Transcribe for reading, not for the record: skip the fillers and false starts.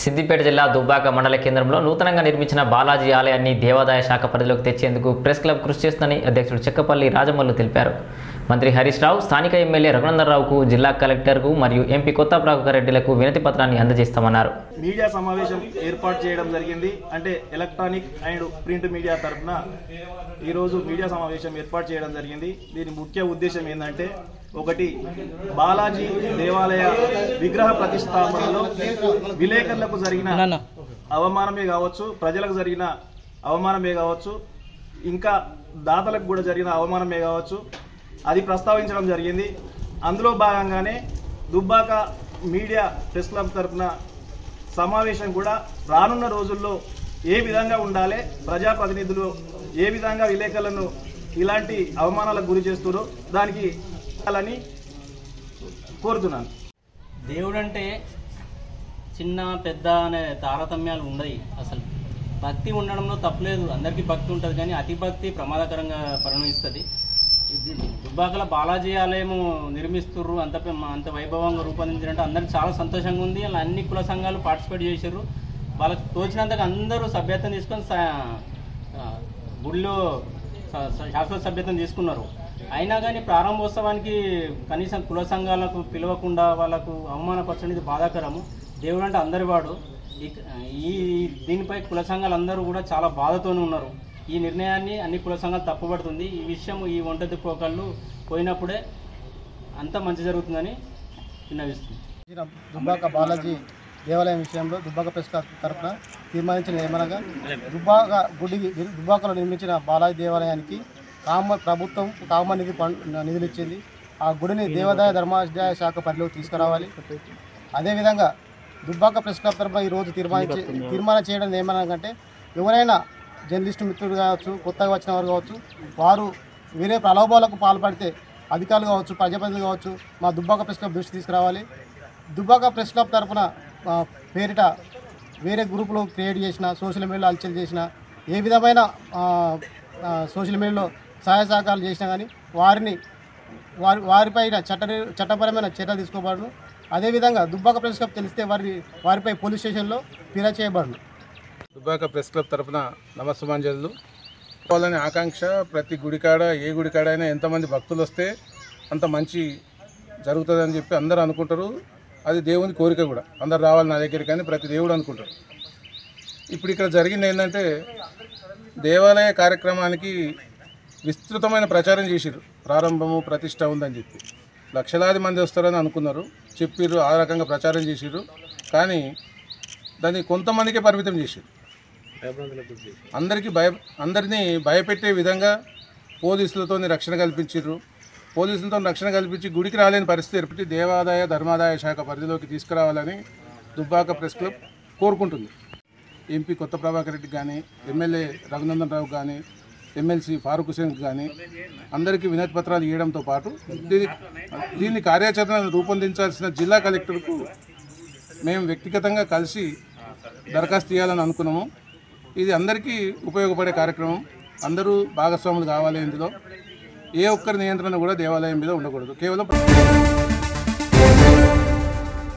సిద్దిపేట జిల్లా దుబ్బాక మండల కేంద్రంలో నూతనంగా నిర్మించిన బాలాజీ ఆలయాన్ని దేవాదాయ శాఖ పరిధిలోకి తెచ్చేందుకు ప్రెస్ క్లబ్ కృషి చేస్తుందని అధ్యక్షుడు చెక్కపల్లి రాజమల్లు తెలిపారు. మంత్రి హరీష్ రావు, స్థానిక ఎమ్మెల్యే రఘునందనరావుకు, జిల్లా కలెక్టర్కు మరియు ఎంపీ కొత్త ప్రభాకర్ రెడ్డిలకు వినతి పత్రాన్ని అందజేస్తామన్నారు. మీడియా సమావేశం ఏర్పాటు చేయడం జరిగింది. అంటే ఎలక్ట్రానిక్ అండ్ ప్రింట్ మీడియా తరఫున ఈరోజు మీడియా సమావేశం ఏర్పాటు చేయడం జరిగింది. దీని ముఖ్య ఉద్దేశం ఏంటంటే, ఒకటి, బాలాజీ దేవాలయ విగ్రహ ప్రతిష్టాపనలో విలేకరులకు జరిగిన అవమానమే కావచ్చు, ప్రజలకు జరిగిన అవమానమే కావచ్చు, ఇంకా దాతలకు కూడా జరిగిన అవమానమే కావచ్చు, అది ప్రస్తావించడం జరిగింది. అందులో భాగంగానే దుబ్బాక మీడియా ప్రెస్ క్లబ్ తరఫున సమావేశం కూడా రానున్న రోజుల్లో ఏ విధంగా ఉండాలి, ప్రజాప్రతినిధులు ఏ విధంగా విలేకరులను ఇలాంటి అవమానాలకు గురి చేస్తారో దానికి అని కోరుతున్నాను. దేవుడంటే చిన్న పెద్ద అనే తారతమ్యాలు ఉండయి. అసలు భక్తి ఉండడంలో తప్పలేదు, అందరికీ భక్తి ఉంటుంది, కానీ అతి భక్తి ప్రమాదకరంగా పరిణమిస్తుంది. దుబ్బాకల బాలాజీ ఆలయము నిర్మిస్తుర్రు, అంత వైభవంగా రూపొందించారంటే అందరికి చాలా సంతోషంగా ఉంది. అలా అన్ని కుల సంఘాలు పార్టిసిపేట్ చేశారు. వాళ్ళకి తోచినంతగా అందరూ సభ్యత్వం తీసుకొని గుడిలో శాశ్వత సభ్యత్వం తీసుకున్నారు. అయినా కానీ ప్రారంభోత్సవానికి కనీసం కుల సంఘాలకు పిలవకుండా వాళ్ళకు అవమానపరచడం ఇది బాధాకరము. దేవుడు అంటే అందరి వాడు. దీనిపై కుల సంఘాలు అందరూ కూడా చాలా బాధతోనే ఉన్నారు. ఈ నిర్ణయాన్ని అన్ని కుల సంఘాలు తప్పుపడుతుంది. ఈ విషయం ఈ ఒంటరి పోకళ్ళు పోయినప్పుడే అంత మంచి జరుగుతుందని విన్నవిస్తుంది. దుబ్బాక బాలాజీ దేవాలయం విషయంలో దుబ్బాక ప్రెస్ క్లబ్ తరఫున తీర్మానించిన ఏమనగా, దుబ్బాకలో నిర్మించిన బాలాజీ దేవాలయానికి ప్రభుత్వం కామనిధి నిధులు ఇచ్చింది. ఆ గుడిని దేవాదాయ ధర్మాదాయ శాఖ పరిధిలోకి తీసుకురావాలి. అదేవిధంగా దుబ్బాక ప్రెస్ క్లబ్ తరఫున ఈరోజు తీర్మానం చేయడం ఏమనగంటే, ఎవరైనా జర్నలిస్టు మిత్రులు కావచ్చు, కొత్తగా వచ్చిన వారు కావచ్చు, వారు వేరే ప్రలోభాలకు పాల్పడితే అధికారులు కావచ్చు, ప్రజాప్రతినిధులు కావచ్చు, మా దుబ్బాక ప్రెస్ క్లబ్ దృష్టి తీసుకురావాలి. దుబ్బాక ప్రెస్ క్లబ్ తరఫున పేరిట వేరే గ్రూపులు క్రియేట్ చేసిన, సోషల్ మీడియాలో అలచల్ చేసిన, ఏ విధమైన సోషల్ మీడియాలో సహాయ సహకారాలు చేసినా కానీ వారిపైన చట్టపరమైన చర్యలు తీసుకోబడును. అదేవిధంగా దుబ్బాక ప్రెస్ క్లబ్ తెలిస్తే వారిపై పోలీస్ స్టేషన్లో ఫిర్యాదు చేయబడును. దుబ్బాక ప్రెస్ క్లబ్ తరఫున నమస్సుమాంజలు. వాళ్ళని ఆకాంక్ష, ప్రతి గుడికాడ ఏ గుడికాడైనా ఎంతమంది భక్తులు వస్తే అంత మంచి జరుగుతుందని చెప్పి అందరూ అనుకుంటారు. అది దేవుని కోరిక కూడా, అందరు రావాలి నా దగ్గరికి అని ప్రతి దేవుడు అనుకుంటారు. ఇప్పుడు ఇక్కడ జరిగింది ఏంటంటే, దేవాలయ కార్యక్రమానికి విస్తృతమైన ప్రచారం చేసిర్రు. ప్రారంభము ప్రతిష్ట ఉందని చెప్పి లక్షలాది మంది వస్తారని అనుకున్నారు, చెప్పిర్రు, ఆ రకంగా ప్రచారం చేసిర్రు. కానీ దాన్ని కొంతమందికే పరిమితం చేసిర్రు. అందరినీ భయపెట్టే విధంగా పోలీసులతో రక్షణ కల్పించారు. పోలీసులతో రక్షణ కల్పించి గుడికి రాలేని పరిస్థితి ఏర్పడి దేవాదాయ ధర్మాదాయ శాఖ పరిధిలోకి తీసుకురావాలని దుబ్బాక ప్రెస్ క్లబ్ కోరుకుంటుంది. ఎంపీ కొత్త ప్రభాకర్ రెడ్డి కానీ, ఎమ్మెల్యే రఘునందనరావు కానీ, ఎమ్మెల్సీ ఫారూక్ హుసేన్ కానీ అందరికీ వినతి పత్రాలు ఇవ్వడంతో పాటు దీన్ని కార్యాచరణ రూపొందించాల్సిన జిల్లా కలెక్టర్కు మేము వ్యక్తిగతంగా కలిసి దరఖాస్తు చేయాలని అనుకున్నాము. ఇది అందరికీ ఉపయోగపడే కార్యక్రమం. అందరూ భాగస్వాములు కావాలి. ఇందులో ఏ ఒక్కరి నియంత్రణ కూడా దేవాలయం మీద ఉండకూడదు. కేవలం